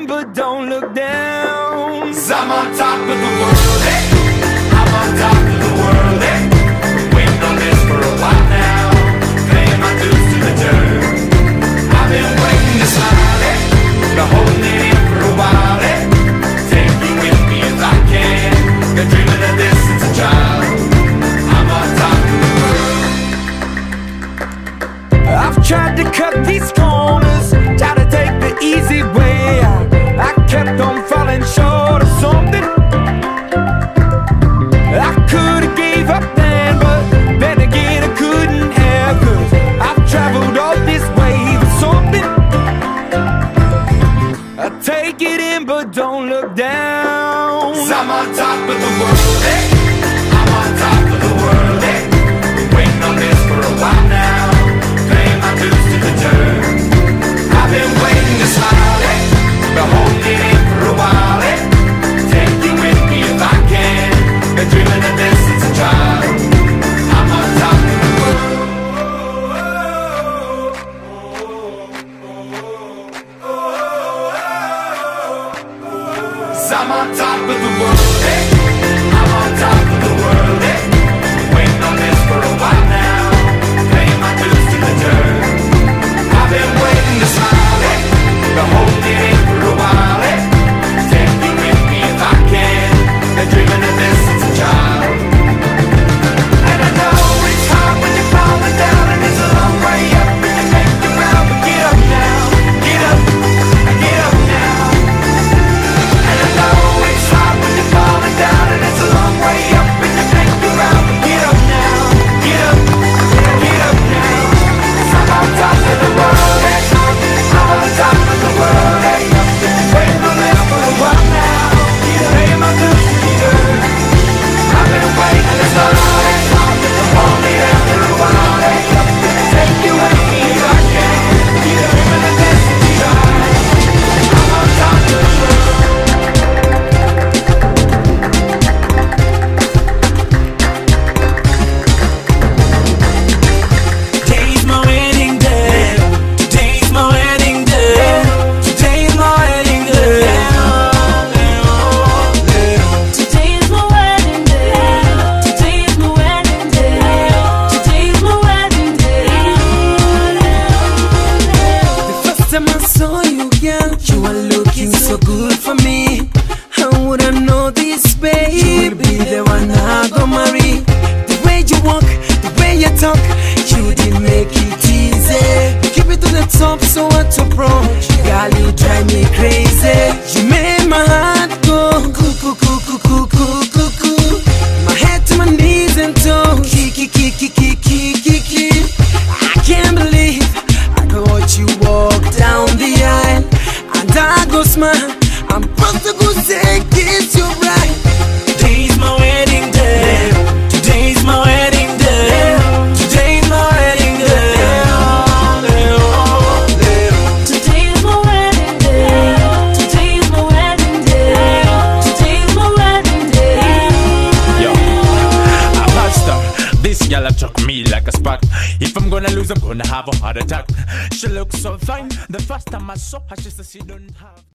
in, but don't look down. 'Cause I'm on top of the world, eh? I'm on top of the world, eh? Been waiting on this for a while now, paying my dues to the dirt. I've been waiting to smile, eh? Been holding it in for a while, eh? Take you with me if I can. Been dreaming of this since a child. I'm on top of the world. I've tried to cut these corners, tried to take the easy way. I kept on falling short of something. I could've gave up then, but then again I couldn't have, 'cause I've traveled all this way for something. I take it in, but don't look down. 'Cause I'm on top of the world, eh? I'm on top of the world, eh? Been waiting on this for a while now, paying my dues to the dirt. I've been waiting to smile, eh? Been holding it in for a while, eh? Take you with me if I can. Been dreaming of this since a child. I'm on top of the world. 'Cause I'm on top of the world, eh? I'm on top of the world, eh? Waiting on this for a while now, paying my dues to the dirt. I've been waiting to smile, eh? Been holding it in for a while, eh? Take you with me if I can. Been dreaming of this since a child. And I know it's hard when you're falling down, and it's a long way up, and you make it round, but get up now, get up now. And I know it's hard when you're falling down, and it's a long way up, and you make it round, but get up now, get up now. 'Cause I'm on top of the world, eh? I'm on top of the world, eh? Waiting on this for a while now, paying my dues to the dirt. I've been waiting this long, hold me down for a while, eh? Take you with me if I can. Dreaming of this since a child. I'm on top of the world. Today's my wedding day. Today's my wedding day. Today's my wedding day. Today's my wedding day. Today's my wedding day. Today's my wedding day. The first time I saw you, girl, you were looking so good for me. How would I know this, babe? You will be the one I go marry. The way you walk, the way you talk, you did make it easy. You keep it to the top, so what to approach? Girl, you drive me crazy. You made my heart go cuckoo, cuckoo, cuckoo, cuckoo. My head to my knees and toes. Kiki, kiki, kiki, kiki. I can't believe I could watch you walk down the aisle, and I go smile. I'm supposed to go say kiss you right. Today's my wedding day. Today's my wedding day. Today's my wedding day. Today's my wedding day. Today's my wedding day. Today's my wedding day. Yo, a pastor. This gal struck me like a spark. If I'm gonna lose, I'm gonna have a heart attack. She looks so fine. The first time I saw her, she said she don't have